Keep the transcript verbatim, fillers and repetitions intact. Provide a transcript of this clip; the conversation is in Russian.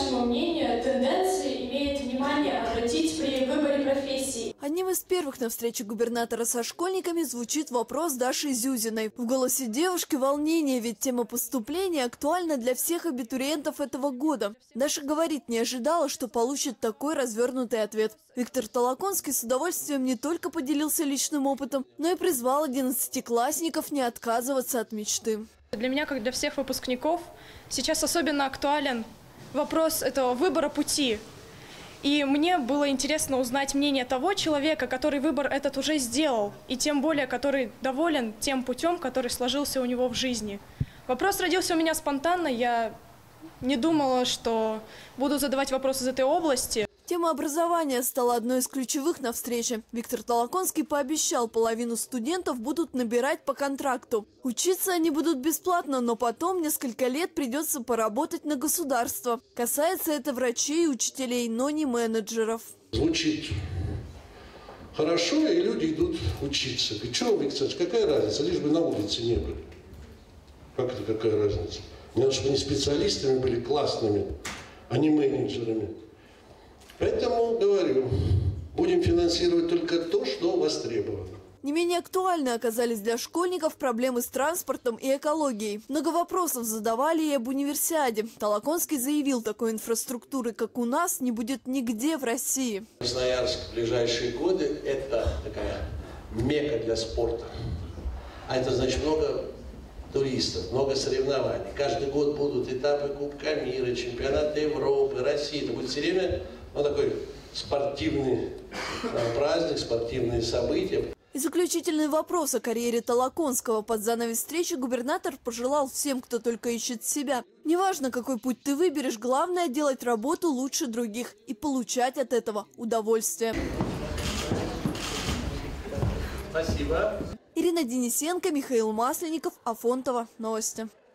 вашему мнению, тенденции имеет внимание обратить при выборе профессии? Одним из первых на встрече губернатора со школьниками звучит вопрос Даши Зюзиной. В голосе девушки волнение, ведь тема поступления актуальна для всех абитуриентов этого года. Даша говорит, не ожидала, что получит такой развернутый ответ. Виктор Толоконский с удовольствием не только поделился личным опытом, но и призвал одиннадцатиклассников не отказываться от мечты. Для меня, как для всех выпускников, сейчас особенно актуален вопрос этого выбора пути. И мне было интересно узнать мнение того человека, который выбор этот уже сделал, и тем более, который доволен тем путем, который сложился у него в жизни. Вопрос родился у меня спонтанно, я не думала, что буду задавать вопросы из этой области. Тема образования стала одной из ключевых на встрече. Виктор Толоконский пообещал, половину студентов будут набирать по контракту. Учиться они будут бесплатно, но потом несколько лет придется поработать на государство. Касается это врачей и учителей, но не менеджеров. Звучит хорошо, и люди идут учиться. И что, Виктор, какая разница, лишь бы на улице не были. Как это какая разница? Мне нужно, чтобы они специалистами были классными, а не менеджерами. Поэтому, говорю, будем финансировать только то, что востребовано. Не менее актуальны оказались для школьников проблемы с транспортом и экологией. Много вопросов задавали и об универсиаде. Толоконский заявил, такой инфраструктуры, как у нас, не будет нигде в России. Красноярск в ближайшие годы – это такая мекка для спорта. А это значит много туристов, много соревнований. Каждый год будут этапы Кубка мира, чемпионаты Европы, России. Это будет все время ну, такой спортивный праздник, спортивные события. И заключительный вопрос о карьере Толоконского. Под занавес встречи губернатор пожелал всем, кто только ищет себя. Неважно, какой путь ты выберешь, главное делать работу лучше других и получать от этого удовольствие. Спасибо. Ирина Денисенко, Михаил Масленников, Афонтова. Новости.